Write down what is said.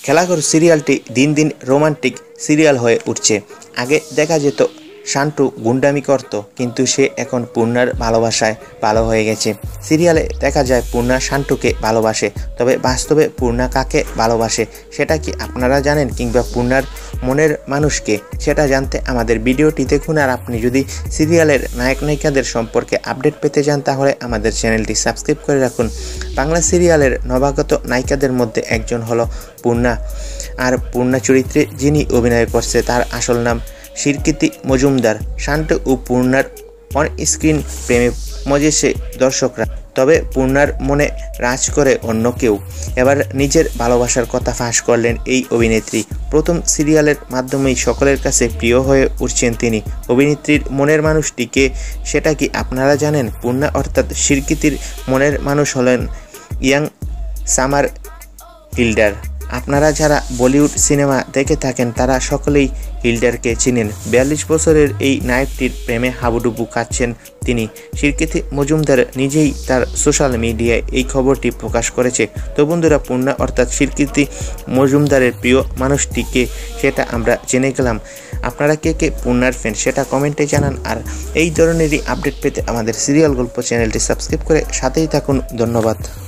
খেলাঘর সিরিয়ালটি দিন দিন romantic serial হয়ে উঠছে। আগে দেখা যেত শান্টু গুন্ডামি করত, কিন্তু সে এখন পূর্ণার ভালোবাসায় ভালো হয়ে গেছে। সিরিয়ালে দেখা যায় পূর্ণা শান্টুকে ভালোবাসে, তবে বাস্তবে পূর্ণা কাকে ভালোবাসে সেটা কি আপনারা জানেন? কিংবা পূর্ণার মনের মানুষকে, সেটা জানতে আমাদের ভিডিওটি দেখুন। আর আপনি যদি সিরিয়ালের নায়ক নায়িকাদের সম্পর্কে আপডেট পেতে চান তাহলে আমাদের চ্যানেলটি সাবস্ক্রাইব করে রাখুন। বাংলা সিরিয়ালের নবাগত নায়িকাদের মধ্যে একজন হলো পূর্ণা। আর পূর্ণা চরিত্রে যিনি অভিনয় করছে তার আসল নাম শিরকিতি মজুমদার। শান্টু ও পূর্ণার অন স্ক্রিন প্রেমে মজেছে দর্শকরা, তবে পূর্ণার মনে রাজ করে অন্য কেউ। এবার নিজের ভালোবাসার কথা ফাঁস করলেন এই অভিনেত্রী। প্রথম সিরিয়ালের মাধ্যমেই সকলের কাছে প্রিয় হয়ে উঠছেন তিনি। অভিনেত্রীর মনের মানুষটিকে সেটা কি আপনারা জানেন? পূর্ণা অর্থাৎ শিরকিতির মনের মানুষ হলেন ইয়াং সামার হিল্ডার। আপনারা যারা বলিউড সিনেমা দেখে থাকেন তারা সকলেই হিল্ডারকে চিনেন। 42 বছরের এই নায়কটির প্রেমে হাবুডুবু খাচ্ছেন তিনি। শিরকিতি মজুমদার নিজেই তার সোশ্যাল মিডিয়ায় এই খবরটি প্রকাশ করেছে। তো বন্ধুরা, পূর্ণা অর্থাৎ শিরকিতি মজুমদারের প্রিয় মানুষটিকে সেটা আমরা জেনে গেলাম। আপনারা কে কে পূর্ণার ফ্যান সেটা কমেন্টে জানান। আর এই ধরনেরই আপডেট পেতে আমাদের সিরিয়াল গল্প চ্যানেলটি সাবস্ক্রাইব করে সাথেই থাকুন। ধন্যবাদ।